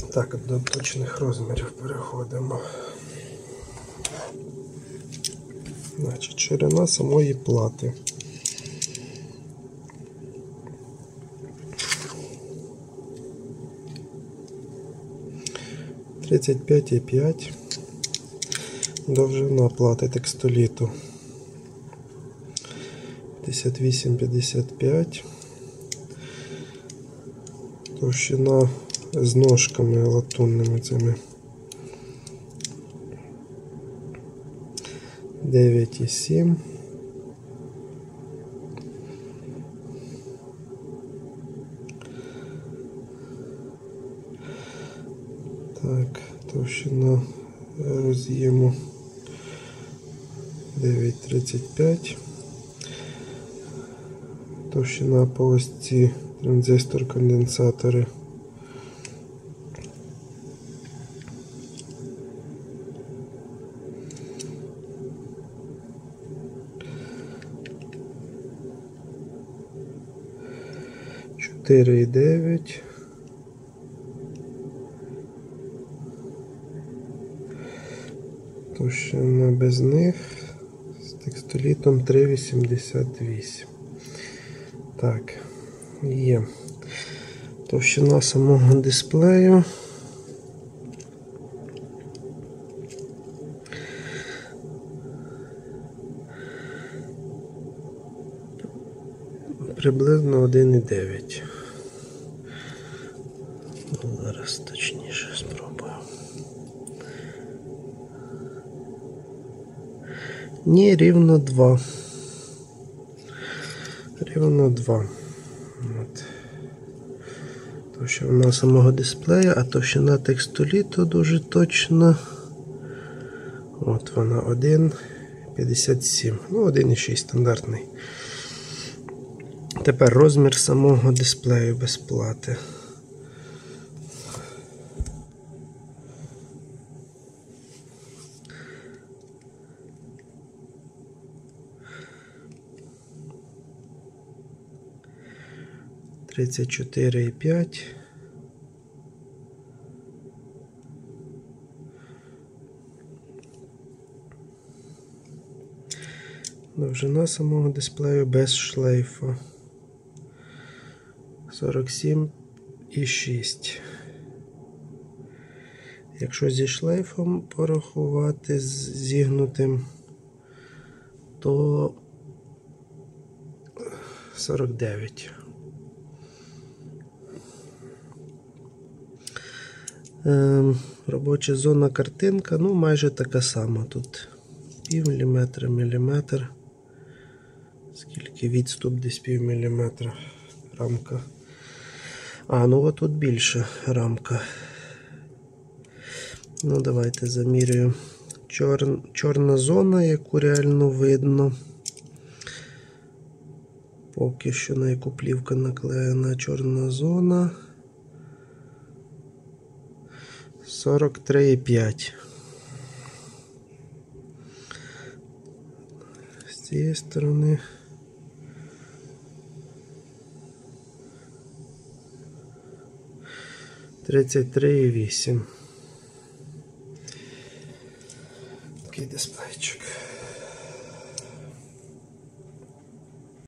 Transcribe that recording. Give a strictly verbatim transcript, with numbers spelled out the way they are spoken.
Так, до точних розмірів переходимо. Значить, ширина самої плати. тридцять п'ять і п'ять. Довжина плати текстоліту. п'ятдесят вісім п'ятдесят п'ять. Товщина з ножками латунними цими. дев'ять і сім. Так, товщина роз'єму дев'ять тридцять п'ять. Товщина по ось ці транзистор-конденсатори чотири і дев'ять. Товщина без них з текстолітом три вісімдесят вісім. Так, є. Товщина самого дисплею приблизно один і дев'ять. Зараз точніше спробую. Ні, рівно два. Рівно два. От. Товщина самого дисплея, а товщина текстоліту дуже точно. От вона один п'ятдесят сім. Ну, один і шість стандартний. Тепер розмір самого дисплею без плати. тридцять чотири і п'ять. Довжина самого дисплею без шлейфу сорок сім і шість. Якщо зі шлейфом порахувати, з зігнутим, то сорок дев'ять. Ем, робоча зона картинка, ну майже така сама. Тут пів міліметра, міліметр. Скільки відступ, десь пів міліметра рамка. А, ну от тут більше рамка. Ну давайте замірюємо. Чор... Чорна зона, яку реально видно. Поки що на яку плівка наклеєна чорна зона. сорок три і п'ять. З цієї сторони тридцять три і вісім. Такий дисплейчик.